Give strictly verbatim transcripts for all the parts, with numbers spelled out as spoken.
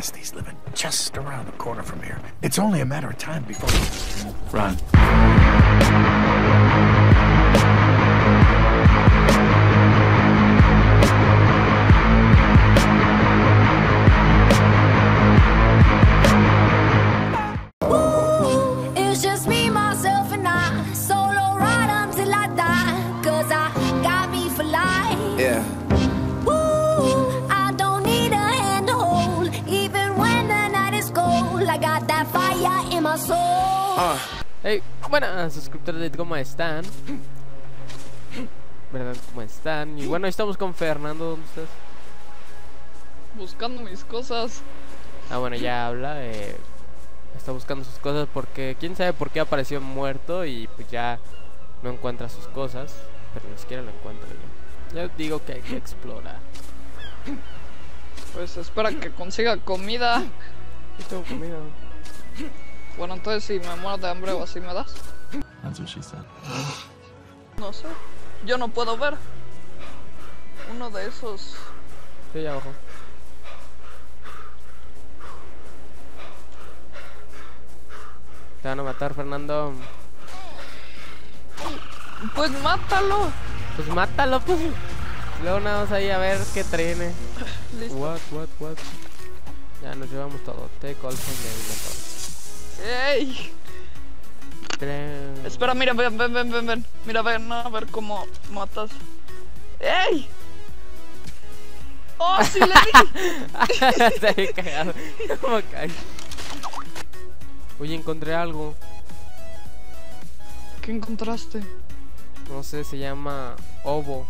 nasties living just around the corner from here. It's only a matter of time before... Run. Yeah. Ooh, I don't need a hand to hold, even when the night is cold. I got that fire in my soul. Uh. Hey, buenas suscriptores, ¿cómo están? ¿Verdad? ¿Cómo están? Y bueno, estamos con Fernando, ¿dónde estás? Buscando mis cosas. Ah, bueno, ya habla, eh, está buscando sus cosas porque quién sabe por qué apareció muerto y pues ya no encuentra sus cosas, pero ni siquiera lo encuentra yo. Ya digo que hay que explorar. Pues espera que consiga comida. Yo tengo comida. Bueno, entonces si me muero de hambre o así me das. That's what she said. No sé. Yo no puedo ver. Uno de esos. Sí, allá abajo. Te van a matar, Fernando. Pues mátalo. Pues mátalo, pues. Luego nada más ahí a ver qué trene. Listo. What, what, what. Ya nos llevamos todo. Take all from the inventory. ¡Ey! Tren. Espera, mira, ven, ven, ven, ven, ven. Mira, ven, a ver cómo matas. ¡Ey! ¡Oh, sí le di! Está bien cagado. ¿Cómo cae? Oye, encontré algo. ¿Qué encontraste? No sé, se llama ovo.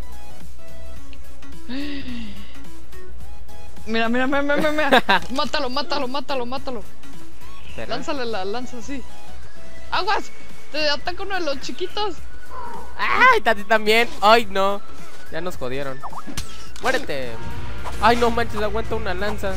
Mira, mira, mira, mira, mira. Mátalo, mátalo, mátalo, mátalo. ¿Será? Lánzale la lanza así. ¡Aguas! Te ataca uno de los chiquitos. ¡Ay, Tati también! ¡Ay, no! Ya nos jodieron. ¡Muérete! ¡Ay, no manches! Aguanta una lanza.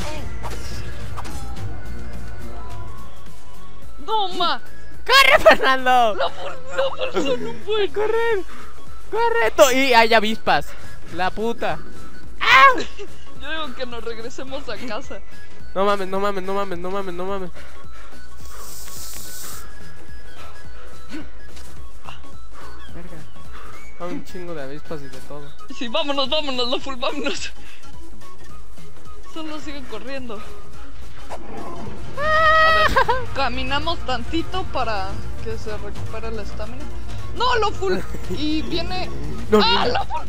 ¡No, ma! ¡Corre, Fernando! ¡La bolsa no puede correr! ¡Corre! To- Y hay avispas. La puta. ¡Ah! Yo digo que nos regresemos a casa. No mames, no mames, no mames, no mames, no mames. Verga. Hay un chingo de avispas y de todo. Sí, vámonos, vámonos, lo full, vámonos. Solo siguen corriendo. A ver, caminamos tantito para que se recupere la estamina. ¡No, lo full! Y viene... No, ¡Ah, no. lo full!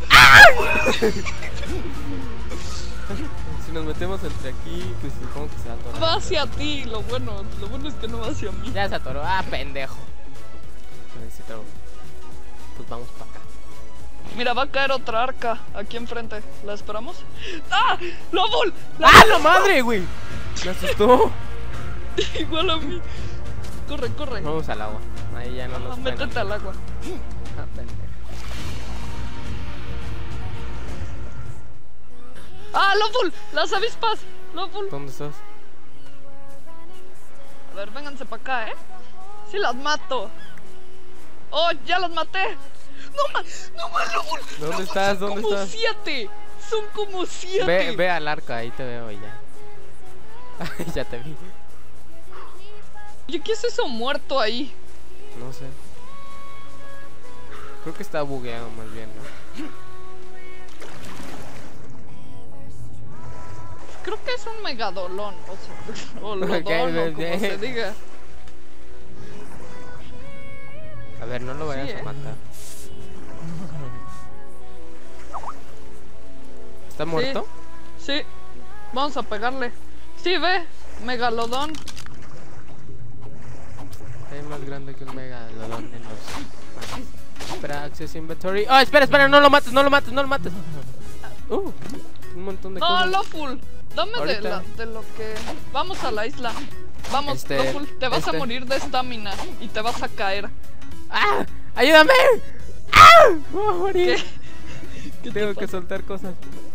Si nos metemos entre aquí, pues supongo que se atora. Va hacia ti, lo bueno, lo bueno es que no va hacia mí. Ya se atoró. Ah, pendejo. Necesito... Pues vamos para acá. Mira, va a caer otra arca aquí enfrente. ¿La esperamos? ¡Ah! ¡Lo full! ¡Ah, la madre, güey! Me asustó. Igual a mí. Corre, corre. Vamos al agua. Ahí ya no nos Ah, frenan. métete al agua. Ah, pendejo. ¡Ah, Lawful! ¡Las avispas! ¡Lawful! ¿Dónde estás? A ver, vénganse para acá, ¿eh? ¡Sí las mato! ¡Oh, ya las maté! ¡No más! ¡No más, Lawful! ¿Dónde Lawful, estás? son ¿Dónde como estás? siete! ¡Son como siete! Ve, ve al arca, ahí te veo y ya. Ay, ya te vi. ¿Y qué es eso muerto ahí? No sé. Creo que está bugueado más bien, ¿no? Creo que es un megadolón, o sea, o lodón, Okay, o como bien. se diga. A ver, no lo vayas Sí, a ¿eh? matar. ¿Está muerto? Sí, vamos a pegarle. Sí, ve, megalodón. Es más grande que un megalodón en los... Espera, access inventory. ¡Oh, espera, espera! ¡No lo mates, no lo mates, no lo mates! Uh, un montón de No, cosas. Lawful, dame de, Ahorita. la, de lo que... Vamos a la isla. Vamos, Este, Lawful, te vas este. a morir de estamina y te vas a caer. ¡Ah! ¡Ayúdame! ¡Ah! ¡Me voy a morir! ¿Qué? ¿Qué te Tengo que pasa? soltar cosas.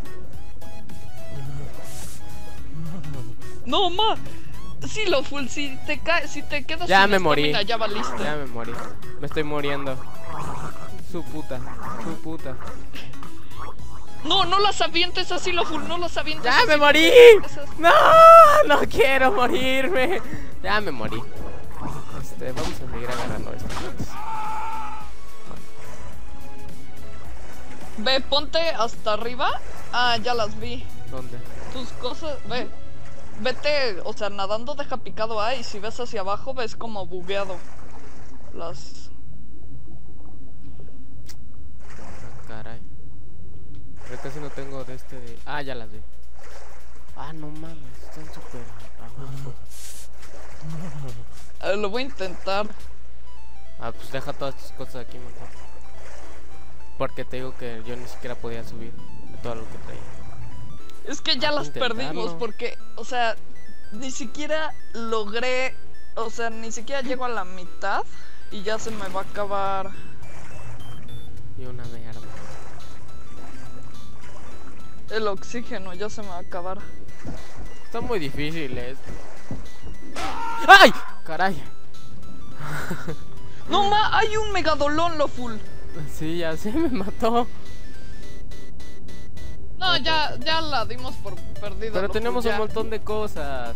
No, ma. Sí, Lawful, si te caes, si te quedas Ya sin me morí. estamina, ya valiste. Ya me morí. Me estoy muriendo. Su puta. Su puta. No, no las avientes así, lo full, no las avientes ¡Ya así, me morí! esas- ¡No! ¡No quiero morirme! Ya me morí. Este, vamos a seguir agarrando esto. Ve, ponte hasta arriba. Ah, ya las vi. ¿Dónde? Tus cosas, ve. Vete, o sea, nadando deja picado A y si ves hacia abajo ves como bugueado. Las... Ah, caray. Pero casi no tengo de este de... Ah, ya las vi. Ah, no mames, están súper abajo. eh, lo voy a intentar. Ah, pues deja todas tus cosas aquí mejor. Porque te digo que yo ni siquiera podía subir de todo lo que traía. Es que ya Ah, las intentarlo. perdimos porque, o sea, ni siquiera logré, o sea, ni siquiera llego a la mitad y ya se me va a acabar. Y una mierda. El oxígeno, ya se me va a acabar. Está muy difícil esto. ¡Ay! Caray. No ma, hay un megadolón, lo full. Sí, ya se me mató. No, ya, ya la dimos por perdida. Pero lo tenemos full, un ya. montón de cosas.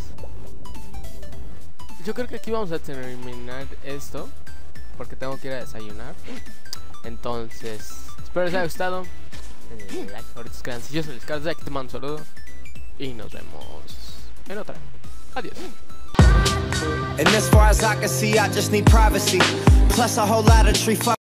Yo creo que aquí vamos a terminar esto. Porque tengo que ir a desayunar. Entonces, espero les haya gustado. Eh, like, favoritos, créanse. Yo soy Scarz, aquí te mando un saludo. Y nos vemos en otra. Adiós. And as far as I can see, I just need privacy. Plus a whole lot of tree.